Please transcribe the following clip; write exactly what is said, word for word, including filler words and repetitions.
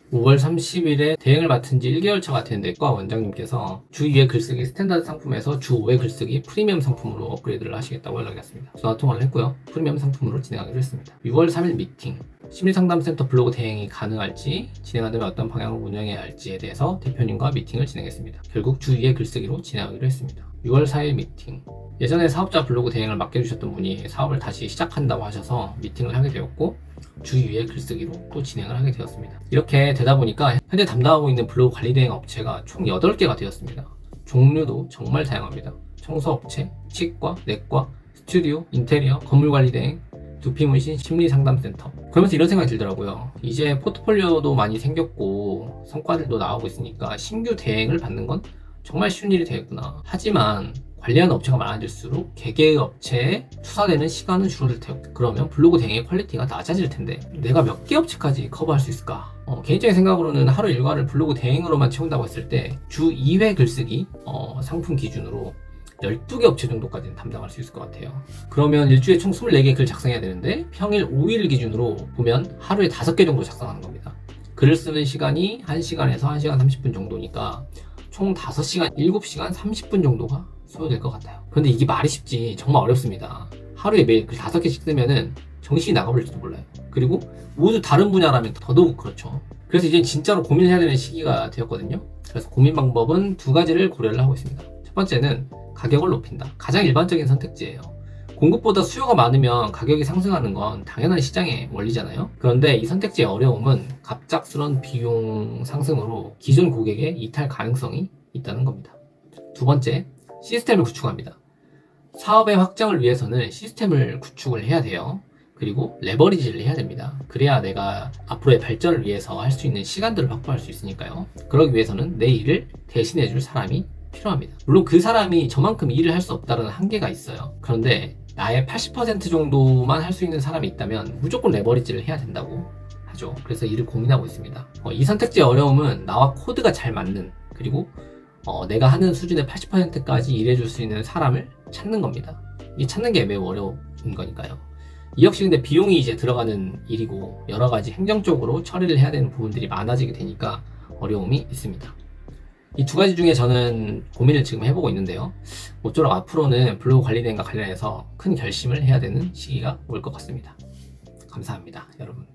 오월 삼십일에 대행을 맡은 지 일 개월차가 된 내과 원장님께서 주 이 회 글쓰기 스탠다드 상품에서 주 오 회 글쓰기 프리미엄 상품으로 업그레이드를 하시겠다고 연락이 왔습니다. 전화 통화를 했고요. 프리미엄 상품으로 진행하기로 했습니다. 유월 삼일 미팅. 심리상담센터 블로그 대행이 가능할지, 진행한다면 어떤 방향으로 운영해야 할지에 대해서 대표님과 미팅을 진행했습니다. 결국 주 이 회 글쓰기로 진행하기로 했습니다. 유월 사일 미팅. 예전에 사업자 블로그 대행을 맡겨주셨던 분이 사업을 다시 시작한다고 하셔서 미팅을 하게 되었고, 주 이 회 글쓰기로 또 진행을 하게 되었습니다. 이렇게 되다 보니까 현재 담당하고 있는 블로그 관리 대행 업체가 총 여덟 개가 되었습니다. 종류도 정말 다양합니다. 청소업체, 치과, 내과, 스튜디오, 인테리어, 건물관리 대행, 두피문신, 심리상담센터. 그러면서 이런 생각이 들더라고요. 이제 포트폴리오도 많이 생겼고 성과들도 나오고 있으니까 신규 대행을 받는 건 정말 쉬운 일이 되겠구나. 하지만 관리하는 업체가 많아질수록 개개의 업체에 투사되는 시간은 줄어들 테고, 그러면 블로그 대행의 퀄리티가 낮아질 텐데 내가 몇 개 업체까지 커버할 수 있을까? 어, 개인적인 생각으로는 하루 일과를 블로그 대행으로만 채운다고 했을 때 주 이 회 글쓰기 어, 상품 기준으로 열두 개 업체 정도까지는 담당할 수 있을 것 같아요. 그러면 일주일에 총 이십사 개 글 작성해야 되는데 평일 오 일 기준으로 보면 하루에 다섯 개 정도 작성하는 겁니다. 글을 쓰는 시간이 한 시간에서 한 시간 삼십 분 정도니까 총 다섯 시간, 일곱 시간 삼십 분 정도가 소요될 것 같아요. 그런데 이게 말이 쉽지 정말 어렵습니다. 하루에 매일 글 다섯 개씩 쓰면은 정신이 나가버릴지도 몰라요. 그리고 모두 다른 분야라면 더더욱 그렇죠. 그래서 이제 진짜로 고민을 해야 되는 시기가 되었거든요. 그래서 고민 방법은 두 가지를 고려를 하고 있습니다. 첫 번째는 가격을 높인다. 가장 일반적인 선택지예요. 공급보다 수요가 많으면 가격이 상승하는 건 당연한 시장의 원리잖아요. 그런데 이 선택지의 어려움은 갑작스런 비용 상승으로 기존 고객의 이탈 가능성이 있다는 겁니다. 두 번째, 시스템을 구축합니다. 사업의 확장을 위해서는 시스템을 구축을 해야 돼요. 그리고 레버리지를 해야 됩니다. 그래야 내가 앞으로의 발전을 위해서 할 수 있는 시간들을 확보할 수 있으니까요. 그러기 위해서는 내 일을 대신해 줄 사람이 필요합니다. 물론 그 사람이 저만큼 일을 할 수 없다는 한계가 있어요. 그런데 나의 팔십 퍼센트 정도만 할 수 있는 사람이 있다면 무조건 레버리지를 해야 된다고 하죠. 그래서 이를 고민하고 있습니다. 어, 이 선택지의 어려움은 나와 코드가 잘 맞는, 그리고 어, 내가 하는 수준의 팔십 퍼센트까지 일해줄 수 있는 사람을 찾는 겁니다. 이 찾는 게 매우 어려운 거니까요. 이 역시 근데 비용이 이제 들어가는 일이고 여러 가지 행정적으로 처리를 해야 되는 부분들이 많아지게 되니까 어려움이 있습니다. 이 두 가지 중에 저는 고민을 지금 해보고 있는데요. 모쪼록 앞으로는 블로그 관리 대행과 관련해서 큰 결심을 해야 되는 시기가 올 것 같습니다. 감사합니다, 여러분.